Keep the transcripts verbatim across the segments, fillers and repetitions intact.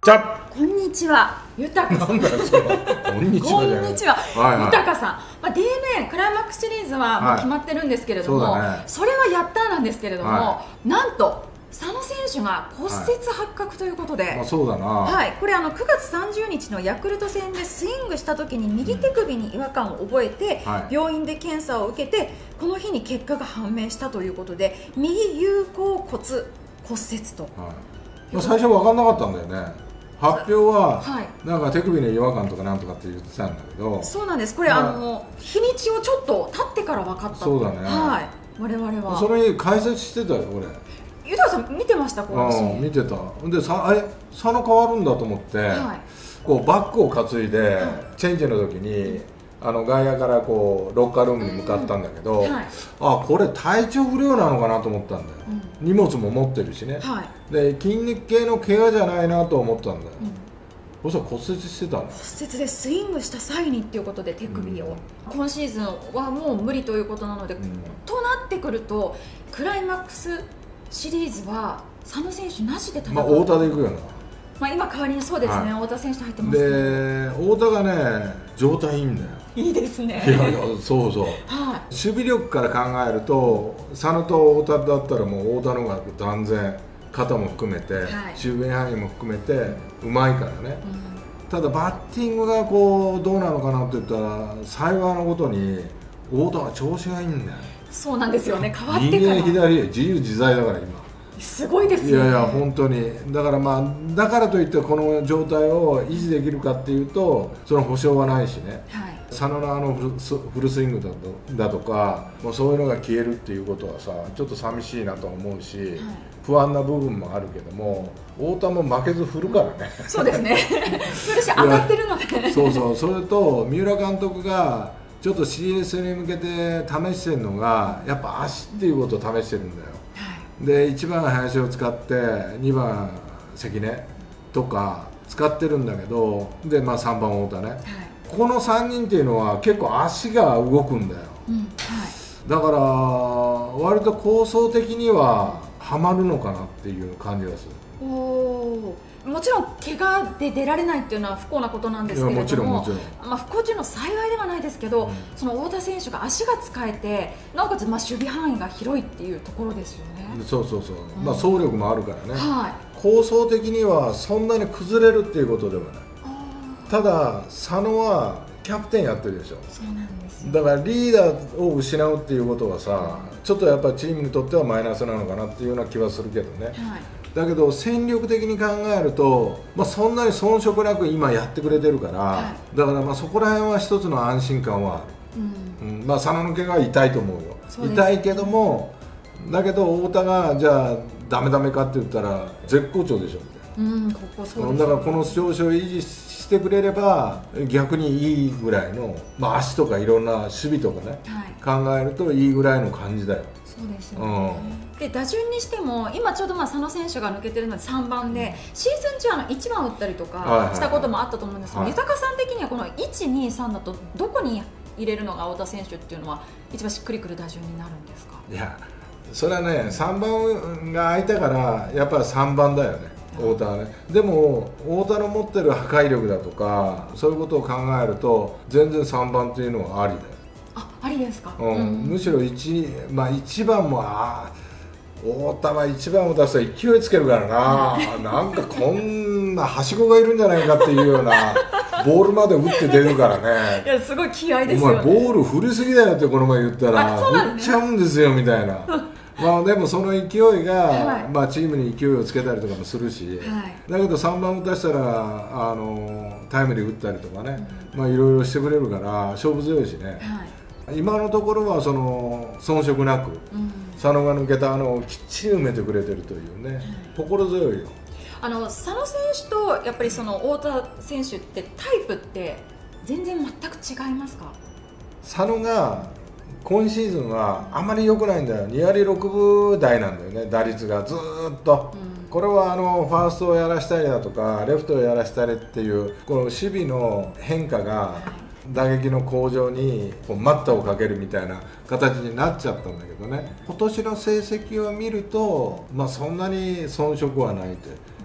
じゃこんにちは、豊さん。 なんだよそのこんにちはじゃない。 こんにちは、 はいはい、 豊さん。まあ、ディーエヌエー クライマックスシリーズはもう決まってるんですけれども、はい そ, ね、それはやったーなんですけれども、はい、なんと佐野選手が骨折発覚ということで、はい、 まあ、そうだな、 はい、これあのくがつさんじゅうにちのヤクルト戦でスイングした時に右手首に違和感を覚えて、はい、病院で検査を受けてこの日に結果が判明したということで、右有鉤骨骨折と、はい、 まあ、最初分かんなかったんだよね。発表は、はい、なんか手首の違和感とかなんとかって言ってたんだけど、 そうなんです。これ、まあ、あの日にちをちょっと経ってから分かった。 そうだね、 はい、我々はそれ解説してたよ俺。 豊さん見てました？このシーン。 うん、見てた。でさ、あれ佐野変わるんだと思って、はい、こうバッグを担いで、はい、チェンジの時にあの外野からこうロッカールームに向かったんだけど、はい、あ、これ体調不良なのかなと思ったんだよ、うん、荷物も持ってるしね、はい、で筋肉系の怪我じゃないなと思ったんだよ、うん、そしたら骨折してたの。 骨折でスイングした際にっていうことで手首を、うん、今シーズンはもう無理ということなので、うん、となってくるとクライマックスシリーズは佐野選手なしで戦う。 まあ太田でいくよな。 まあ今代わりにそうですね、はい、太田選手と入ってますけど、 で太田がね状態いいんだよ。 いいですね。 いやいや、そうそう、はい、守備力から考えると佐野と太田だったらもう太田の方が断然肩も含めて、はい、守備範囲も含めてうまいからね、うん、ただバッティングがこうどうなのかなって言ったら幸いなことに太田は調子がいいんだよ。 そうなんですよね。変わってから右へ左へ自由自在だから今すごいですよね。 いやいや本当にだからまあだからといってこの状態を維持できるかっていうとその保証はないしね、はい、佐野のあのフルスイングだと、だとかもうそういうのが消えるっていうことはさちょっと寂しいなと思うし、はい、不安な部分もあるけども太田も負けず振るからね。 そうですね。それし当たってるのでそうそう。それと三浦監督がちょっと シーエス に向けて試してるのがやっぱ足っていうことを試してるんだよ。でいちばん林を使ってにばん関根とか使ってるんだけどで、まあ、さんばん太田ね、はい、このさんにんっていうのは結構足が動くんだよ、うん、はい、だから割と構想的にはハマるのかなっていう感じがする。 おもちろん怪我で出られないっていうのは不幸なことなんですけれども、もちろんもちろん、まあ、不幸中の幸いではないですけど、うん、その太田選手が足が使えてなおかつまあ守備範囲が広いっていうところですよね。 そうそうそう、うん、まあ走力もあるからね、はい、構想的にはそんなに崩れるっていうことではない。ただ佐野はキャプテンやってるでしょ。 そうなんですよ。 だからリーダーを失うっていうことはさ、うん、ちょっとやっぱりチームにとってはマイナスなのかなっていうような気はするけどね、はい、だけど戦力的に考えると、まあ、そんなに遜色なく今やってくれてるから、はい、だからまあそこら辺は一つの安心感はある、うんうん、まあ佐野の怪我は痛いと思うよ。痛いけどもだけど太田がじゃあダメダメかって言ったら絶好調でしょみたいな、うん、ここそうですね、だからこの調子を維持してくれれば逆にいいぐらいの、まあ、足とかいろんな守備とかね、はい、考えるといいぐらいの感じだよ。 そうですよね、うん、で打順にしても今ちょうどまあ佐野選手が抜けてるのでさんばんで、うん、シーズン中あのいちばん打ったりとかしたこともあったと思うんですけど、豊さん的にはこのいち、に、さんだとどこに入れるのが太田選手っていうのは一番しっくりくる打順になるんですか？ いやそれはねさんばんが空いたからやっぱりさんばんだよね太田はね。でも太田の持ってる破壊力だとかそういうことを考えると全然さんばんっていうのはありだよ。 あ、ありですか、 うんうん、むしろ 1,、まあ、いちばんもあ太田はいちばんを出すと勢いつけるからななんかこんなはしごがいるんじゃないかっていうようなボールまで打って出るからね。 いやすごい気合いですよね。 お前ボール振りすぎだよってこの前言ったら振っちゃうんですよみたいなまあでもその勢いが、はい、まあチームに勢いをつけたりとかもするし、はい、だけどさんばん打たしたらあのタイムリー打ったりとかね、うん、まあいろいろしてくれるから勝負強いしね、はい、今のところはその遜色なく、うん、佐野が抜けた穴をきっちり埋めてくれてるというね、はい、心強いよ。 あの佐野選手とやっぱりその太田選手ってタイプって全然全く違いますか？ 佐野が今シーズンはあまり良くないんだよ。にわりろくぶ台なんだよね打率がずーっと、うん、これはあのファーストをやらしたりだとかレフトをやらしたりっていうこの守備の変化が打撃の向上にこう待ったをかけるみたいな形になっちゃったんだけどね、今年の成績を見ると、まあ、そんなに遜色はないと。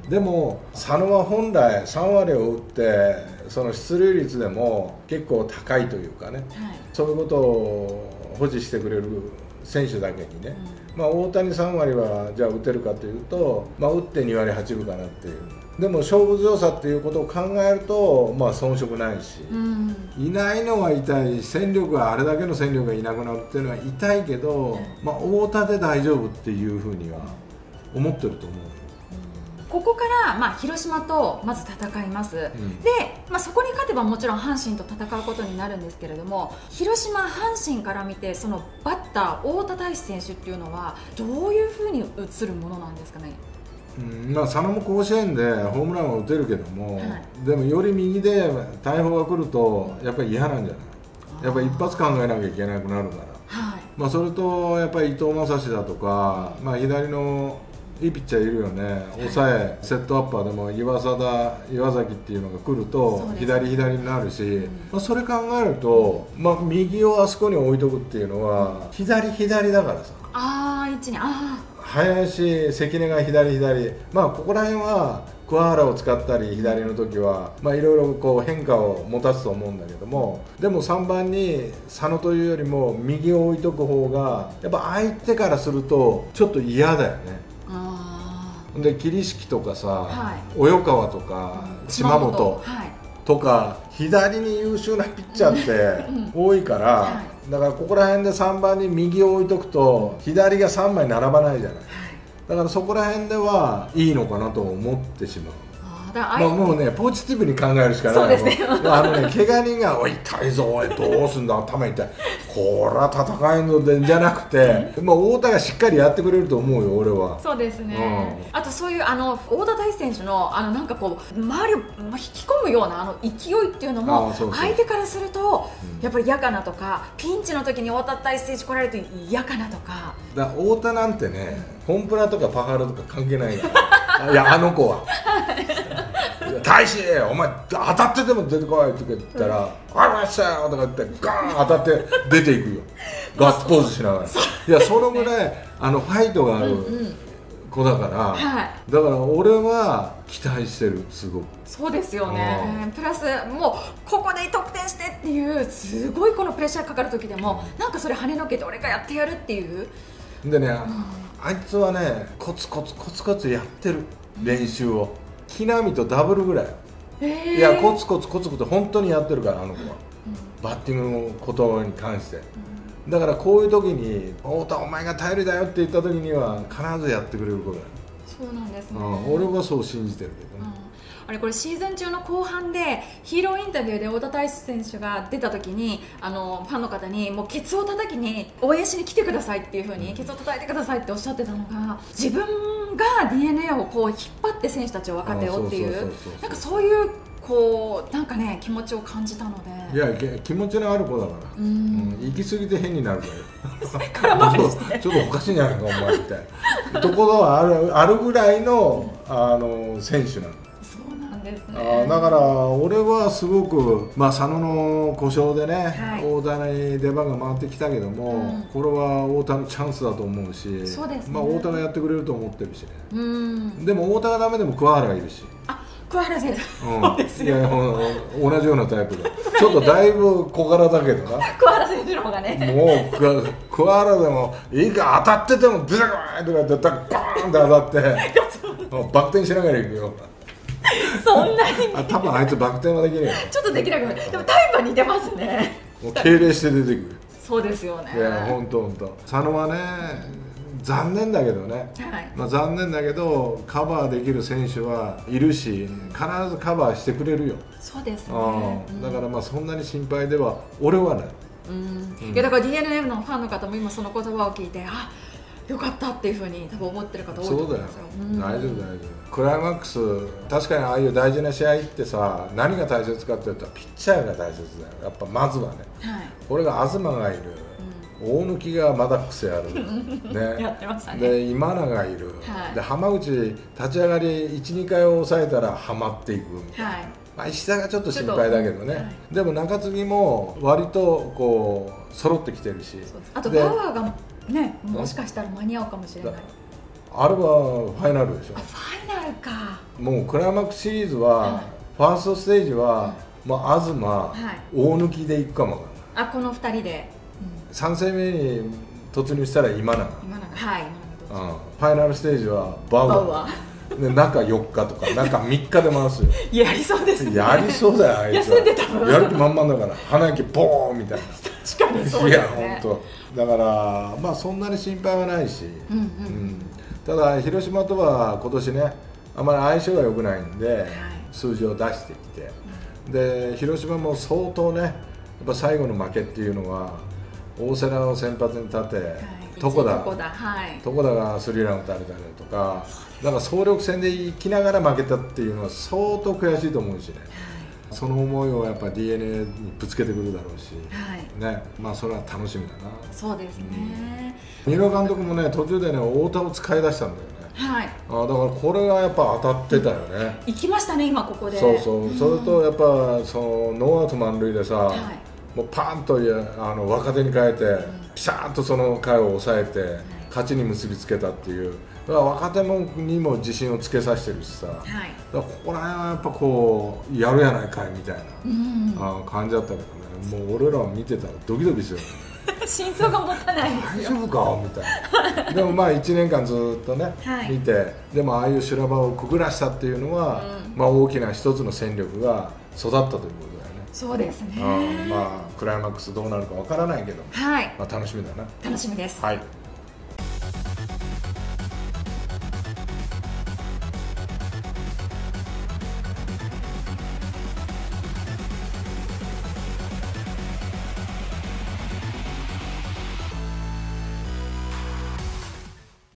でも佐野は本来さんわりを打ってその出塁率でも結構高いというかね、はい、そういうことを保持してくれる選手だけにね、うん、まあ大谷さんわりはじゃあ打てるかというと、まあ、打ってにわりはちぶかなっていう。でも勝負強さっていうことを考えると、まあ、遜色ないし、うん、いないのは痛い、戦力があれだけの戦力がいなくなるっていうのは痛いけど、まあ、太田で大丈夫っていうふうには思ってると思う。 ここから、まあ、広島とまず戦います、うん、で、まあ、そこに勝てばもちろん阪神と戦うことになるんですけれども、広島、阪神から見てそのバッター太田大志選手っていうのはどういうふうに映るものなんですかね。 うん、まあ佐野も甲子園でホームランは打てるけども、はい、でもより右で大砲が来るとやっぱり嫌なんじゃない。やっぱり一発考えなきゃいけなくなるから、はい、まあそれとやっぱり伊藤将司だとか、まあ、左のいいピッチャーいるよね、抑え、セットアッパーでも岩貞、岩崎っていうのが来ると左左になるし、うん、まあ、それ考えると、まあ、右をあそこに置いとくっていうのは左左だからさ。 ああ、一に、ああ。 林、関根が左左、まあここら辺は桑原を使ったり左の時はまあいろいろこう変化を持たすと思うんだけども、でもさんばんに佐野というよりも右を置いとく方がやっぱ相手からするとちょっと嫌だよね。で桐敷とかさ、はい、及川とか島本とか左に優秀なピッチャーって多いから、はい、だからここら辺でさんばんに右を置いとくと左がさんまい並ばないじゃない。だからそこら辺ではいいのかなと思ってしまう。まあもうねポジティブに考えるしかない。そうですね。あのね怪我人がおい痛いぞおいどうすんだ頭痛いこら戦えんのでじゃなくて、まあ太田がしっかりやってくれると思うよ俺は。 そうですね。うん、あとそういうあの太田大志選手のあのなんかこう周りを引き込むようなあの勢いっていうのも相手からするとやっぱり嫌かなとか、ピンチの時に太田大志選手来られると嫌かなとか。 だ太田なんてねコンプラとかパハラとか関係ないから。いやあの子は。大志お前当たってても出てこいとか言ったら「ありましたよ」とか言ってガーン当たって出ていくよガッツポーズしながら。いやそのぐらいあのファイトがある子だから、はい、だから俺は期待してるすごく。 そうですよね。プラスもうここで得点してっていうすごいこのプレッシャーかかる時でもなんかそれ跳ねのけて俺がやってやるっていうでね、うん、あいつはねコツコツコツコツやってる練習を。木浪とダブルぐらい、えー、いやコツコツコツコツ本当にやってるからあの子は、うん、バッティングのことに関して、うん、だからこういう時に「太田お前が頼りだよ」って言った時には必ずやってくれる子だよ。 そうなんですね、 うん、俺はそう信じてるけどね、うんあれこれシーズン中の後半でヒーローインタビューで太田大志選手が出た時にあのファンの方にもうケツを叩きに応援しに来てくださいっていう風にケツを叩いてくださいっておっしゃってたのが自分が ディーエヌエー をこう引っ張って選手たちを分かってよっていうなんかそういうこうなんかね気持ちを感じたので。 いや気持ちのある子だから、うん、うん、行き過ぎて変になるからちょっとおかしいんじゃないかお前みたいなところはある、あるぐらいの、あの選手なの。あだから俺はすごく、まあ、佐野の故障でね、はい、太田に出番が回ってきたけども、うん、これは太田のチャンスだと思うし、 そうですね、 まあ、太田がやってくれると思ってるしね、うん、でも太田がダメでも桑原がいるし。 あ桑原選手、 うん、そうですよ、いや同じようなタイプだちょっとだいぶ小柄だけどな桑原選手の方がねもう桑原でもいいか当たってても出てこないとか言ってバーンって当たってバク転しながら行くよそんなにあ多分あいつバク転はできないよちょっとできなくなるでもタイプは似てますねもう敬礼して出てくるそうですよねいや本当本当佐野はね残念だけどね、はいまあ、残念だけどカバーできる選手はいるし必ずカバーしてくれるよそうですね、 うん、だからまあそんなに心配では俺はない、 うんうん、いやだから ディーエヌエー のファンの方も今その言葉を聞いてあよかったっていうふうに多分思ってる方多いと思うんですよ。 そうだよ、うん、大丈夫大丈夫。クライマックス確かにああいう大事な試合ってさ何が大切かっていうとピッチャーが大切だよやっぱまずはね、はい、これが東がいる、うん、大貫がマダックスやる、 ね、やってましたねで今永がいる、はい、で浜口立ち上がり いち,に 回を抑えたらはまっていくみたいな、はいまあ、石田がちょっと心配だけどね、はい、でも中継ぎも割とこう揃ってきてるしあとパワーがね、もしかしたら間に合うかもしれないあれはファイナルでしょ。 ファイナルか。 もうクライマックスシリーズは、はい、ファーストステージは、はい、まあ、東、はい、大抜きでいくかもわかんない。 あ、このふたりで、 うん、さん戦目に突入したら今永、 今永、はい、 うん、ファイナルステージはバウアーで中よっかとか中みっかで回すよ。 やりそうですね。 やりそうだよ、あいつは。 休んでたもん。 やる気満々だから鼻息ボーンみたいな。 確かにそうですね。 いや本当だからまあそんなに心配はないし、うんうんうん、ただ広島とは今年ねあまり相性が良くないんで、はい、数字を出してきて、うん、で広島も相当ねやっぱ最後の負けっていうのは大瀬良を先発に立て、はい、床田、はい、床田がスリーラン打たれたりとか、だから総力戦で生きながら負けたっていうのは相当悔しいと思うしね、はい、その思いをやっぱ ディーエヌエー にぶつけてくるだろうし、はい、ね、まあそれは楽しみだな。 そうですね、 うん、三浦監督もね途中でね太田を使い出したんだよね。はい、あだからこれがやっぱ当たってたよね。 行きましたね今ここで。 そうそう、うん、それとやっぱそのノーアウト満塁でさ、はい、もうパーンといやあの若手に変えて、うん、ピシャーンとその回を抑えて、はい、勝ちに結びつけたっていう、だから若手もにも自信をつけさせてるしさ、はい、だからここら辺はやっぱこうやるやないかいみたいな、うん、あ感じだったけどね、もう俺らを見てたらドキドキするよね。 心臓が持たないですよ。 大丈夫かみたいな。でもまあいちねんかんずっとね、はい、見て、でもああいう修羅場をくぐらしたっていうのは、うん、まあ大きな一つの戦力が育ったということだよね。 そうですね。 あまあクライマックスどうなるかわからないけど、はい、まあ楽しみだな。 楽しみです。 はい。